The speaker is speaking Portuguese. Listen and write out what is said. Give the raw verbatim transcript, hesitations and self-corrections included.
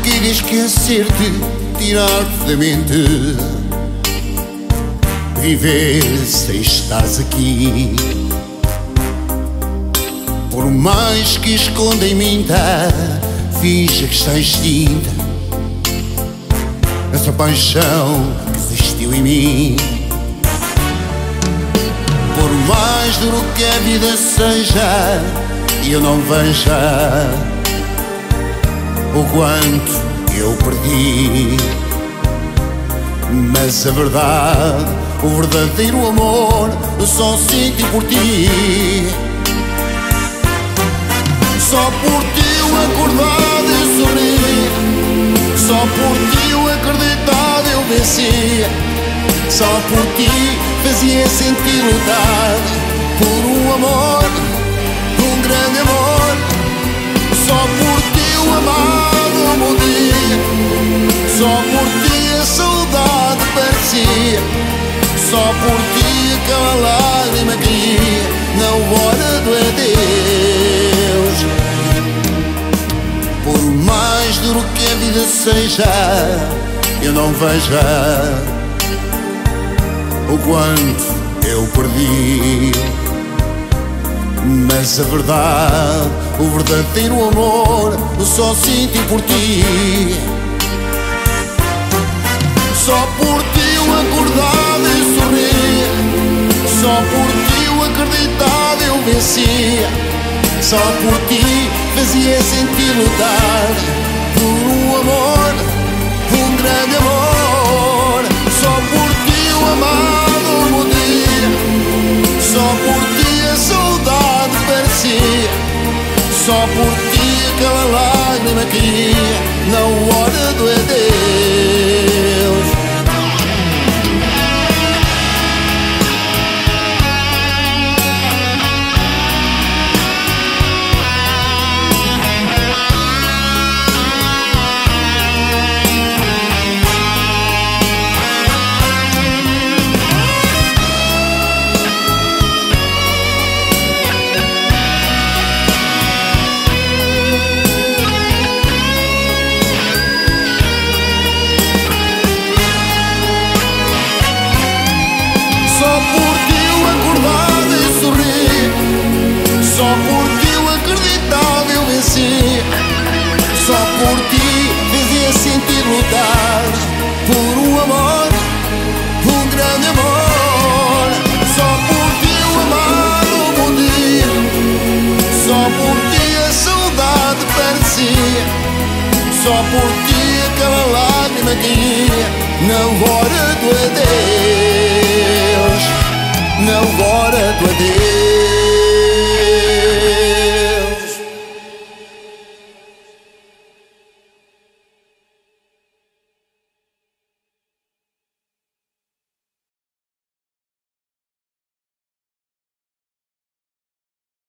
queria esquecer-te, tirar-te da mente, viver sem estares aqui. Por mais que esconda em mim, tá, finja que está extinta essa paixão que existiu em mim. Por mais duro que a vida seja, e eu não veja o quanto eu perdi, mas a verdade, o verdadeiro amor, eu só sinto por ti. Só por ti eu acordado e sorri, só por ti eu acreditado eu venci, só por ti fazia sentir lutar por um amor, um grande amor. Só por ti eu amado morri, só por ti a saudade parecia, só por ti aquela lágrima caía na hora do adeus. Por mais duro que a vida seja, eu não veja o quanto eu perdi, mas a verdade, o verdadeiro amor, eu só sinto por ti. Só por ti eu acordado e sorri, só por ti eu acreditado eu venci, só por ti fazia sentir lutar por um amor, um grande amor. Só por ti eu amado morri, só por ti a saudade parecia, só por ti aquela lágrima caía na hora do adeus. Só por ti eu acordado e sorri, só por ti eu acreditava eu venci, só por ti fazia sentir lutar por um amor, um grande amor. Só por ti eu amado morri, só por ti a saudade parecia, só por ti aquela lágrima caía na hora do adeus. Não